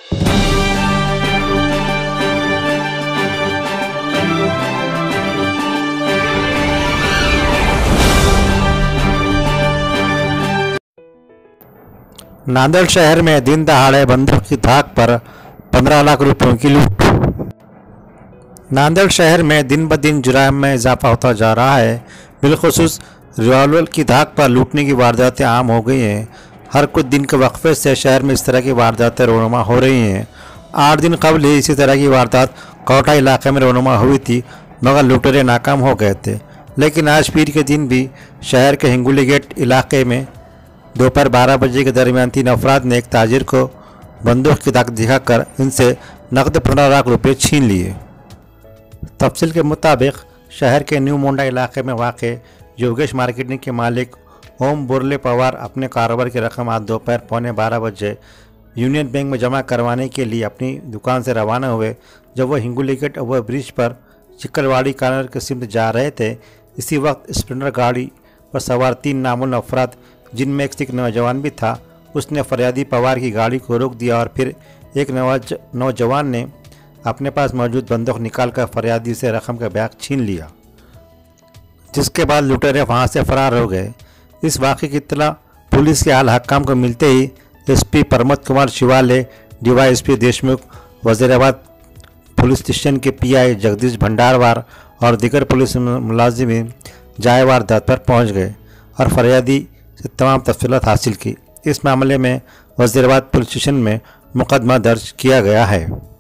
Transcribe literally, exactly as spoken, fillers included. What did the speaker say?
नांदेड़ शहर में दिन दहाड़े बंदूक की धाक पर पंद्रह लाख रुपयों की लूट। नांदेड़ शहर में दिन ब दिन जुर्म में इजाफा होता जा रहा है। बिलखुसूस रिवॉल्वर की धाक पर लूटने की वारदातें आम हो गई हैं। हर कुछ दिन के वक्फे से शहर में इस तरह की वारदातें रोनुमा हो रही हैं। आठ दिन कबल ही इसी तरह की वारदात कोटा इलाके में रोनुमा हुई थी, मगर लुटेरे नाकाम हो गए थे। लेकिन आज पीर के दिन भी शहर के हिंगोली गेट इलाके में दोपहर बारह बजे के दरमियान तीन अफराद ने एक ताजिर को बंदूक की ताक दिखाकर इनसे नकद पंद्रह लाख रुपये छीन लिए। तफसील के मुताबिक शहर के न्यू मोंडा इलाके में वाक़ योगेश मार्केटिंग के मालिक ओम बुरले पवार अपने कारोबार की रकम आज दोपहर पौने बारह बजे यूनियन बैंक में जमा करवाने के लिए अपनी दुकान से रवाना हुए। जब वह हिंगोली गेट ओवर ब्रिज पर चिक्कलवाड़ी कॉर्नर के सिमत जा रहे थे, इसी वक्त स्प्लेंडर गाड़ी पर सवार तीन नामुमकिन अफराद, जिनमें एक सिख नौजवान भी था, उसने फरियादी पवार की गाड़ी को रोक दिया और फिर एक नौजवान ने अपने पास मौजूद बंदूक निकालकर फरियादी से रकम का बैग छीन लिया, जिसके बाद लुटेरे वहां से फरार हो गए। इस वाक़े की इत्तला पुलिस के आला हक्काम को मिलते ही SP Pramod Kumar Shivale, DYSP Deshmukh, Wazirabad police station के पीआई जगदीश भंडारवार और दीगर पुलिस मुलाजिमीन जाए वारदात पर पहुँच गए और फरियादी से तमाम तफसीलात हासिल की। इस मामले में वजीराबाद पुलिस स्टेशन में मुकदमा दर्ज किया गया है।